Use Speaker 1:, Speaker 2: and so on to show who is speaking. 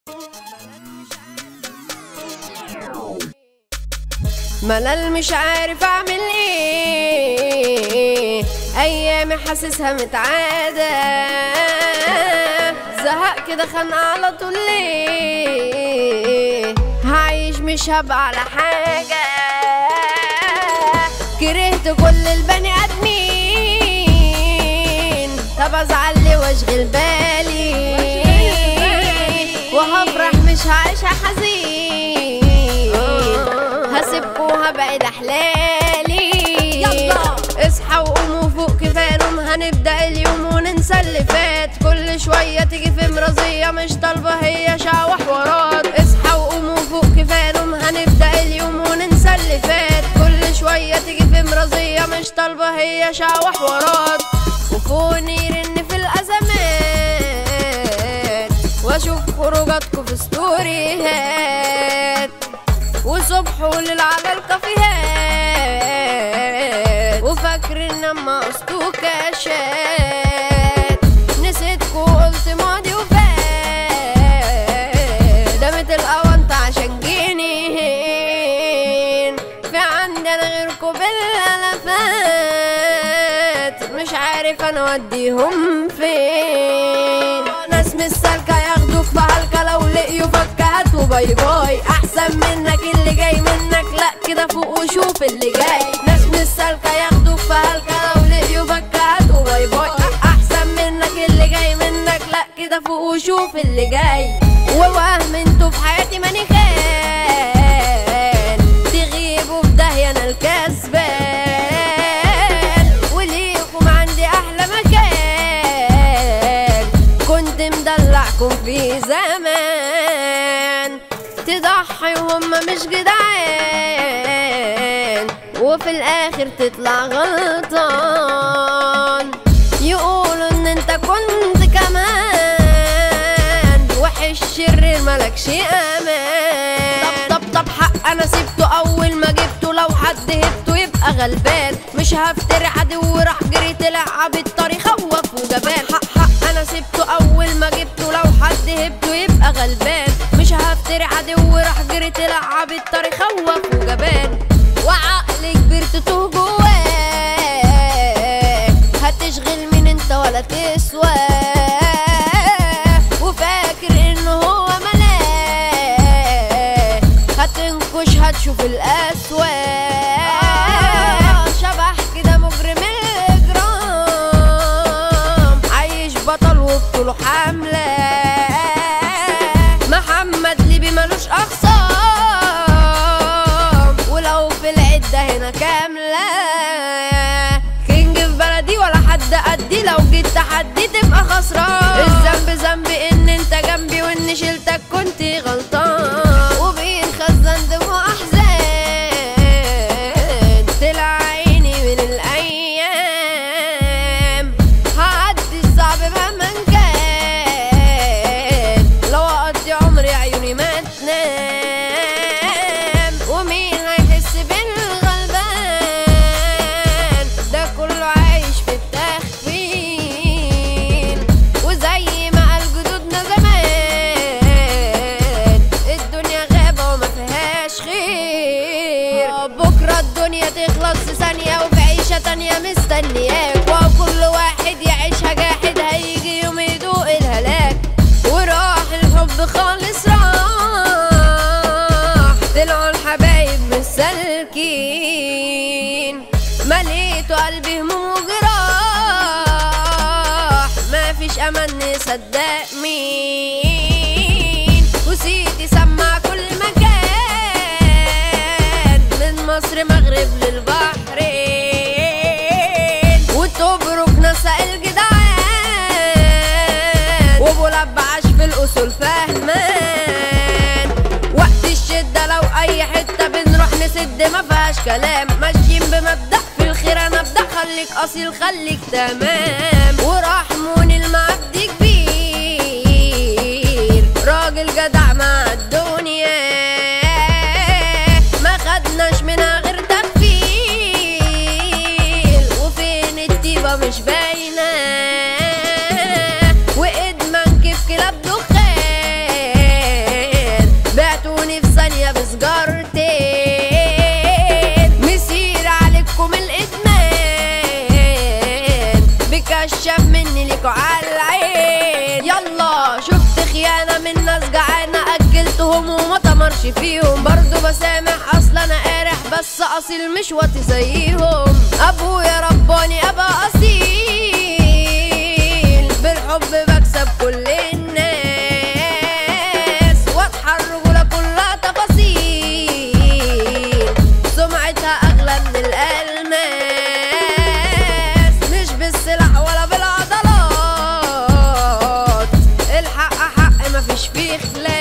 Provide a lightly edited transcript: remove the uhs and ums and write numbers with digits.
Speaker 1: ملل مش عارف اعمل ايه، ايامي حاسسها متعادة، زهق كده خانقة على طول ليه، هعيش مش هبقى على حاجة، كرهت كل البني ادمين، طب ازعل لي واشغل بالي وهفرح مش هعيشها حزين، هسيبكوا وهبعد احلالي، يلا اصحى وقوموا فوق كفايه نوم، هنبدا اليوم وننسى اللي فات، كل شويه تيجي في مرضيه مش طالبه هي شقوة حوارات، اصحى وقوموا فوق كفايه نوم، هنبدا اليوم وننسى اللي فات، كل شويه تيجي في مرضيه مش طالبه هي شقوة حوارات، وفوني يرن في الازمات واشوف خروجاتكم في ستوريهات، وصبح وليل على الكافيهات، وفاكر ان اما قصتو كاشات، نسيتكو وقلت ماضي وفات، دامت الاونطة عشان جنيهين، في عندي انا غيركو بالالافات، مش عارف انا اوديهم فين، ناس مش سالكة ياخدوك في هلكة، لو لقيوا فكات وباي باي، احسن منك اللي جاي منك، لا كده فوق وشوف اللي جاي، ناس مش سالكة ياخدوك في هلكة، لو لقيوا فكات وباي باي، احسن منك اللي جاي منك، لا كده فوق وشوف اللي جاي، ووهم انتوا في حياتي ماني خان، تغيبوا في داهية انا الكسبان، وليكم عندي احلى مكان، كنت مدلعكم في زمان، تضحي وهم مش جدعان، وفي الاخر تطلع غلطان، يقولوا ان انت كنت كمان وحش شرير ملكش امان، طب حق انا سيبته اول ما جبته، لو حد هبته يبقى غلبان، مش هفتري عدو راح جري طلع بالطريق خوف وجبان، حق انا سيبته اول ما جبته، لو حد هبته يبقى غلبان، مش هفتري عدو راح جري طلع بالطريق خوف وجبان، وعقلي كبرت توه جواه، هتشغل مين انت ولا تسوى، وفاكر انه هو ملاك، هتنكش هتشوف الاسواق، شبح كده مجرم الاجرام، عايش بطل وبطوله حمله، محمد ليبي ملوش اخصام، ولو في العده هنا كامله، كينج في بلدي ولا حد قدي، لو جيت تحدي تبقى خسران، الذنب ذنبي ان انت جنبي، وان شلتك كنت غلطان، وبين خزان دموع احزان، طلع عيني من الايام، هعدي الصعب مهما كان، لو اقضي عمري عيوني ما تنام، ومين هيحس بالغلبان، ده كله عايش في التخفين، وزي ما قال جدودنا زمان، الدنيا غابة وما فيهاش خير، بكرة الدنيا تخلص في ثانية، وفي عيشة تانية مستنياك، وكل واحد يعيشها جاحد، هيجي يوم يدوق الهلاك، وراح الحب خالص راح، طلعوا الحبايب مش سالكين، مليتوا قلبي هموم وجراح، مفيش امان نصدق مين، وسيتي سمع كل مكان، من مصر مغرب للبحرين، وتبرك نساء الجدعان، وابو لبعش في الاصول فهمان، وقت الشده لو اي حته بنروح نسد مفيهاش كلام، ماشيين بمبدأ في الخير انا ابدا، خليك اصيل خليك تمام، ورحمون المعدي كبير، راجل جدع مع الدنيا، ما خدناش منها غير تغفيل، وفين الطيبه مش باينه، وادمان كيف كلاب دخان، وشكوا على العين. يلا شفت خيانة من ناس جعانة أجلتهم وما تمرش فيهم، برضو بسامح أصل أنا قارح بس أصيل مش واطي زيهم. أبويا رباني أبقى أصيل، بالحب بكسب كل الناس، واضحة الرجولة كلها تفاصيل، سمعتها أغلى من الألماس، مش بالسلاح ولا بالعضلات، الحق حق مفيش فيه خلاف.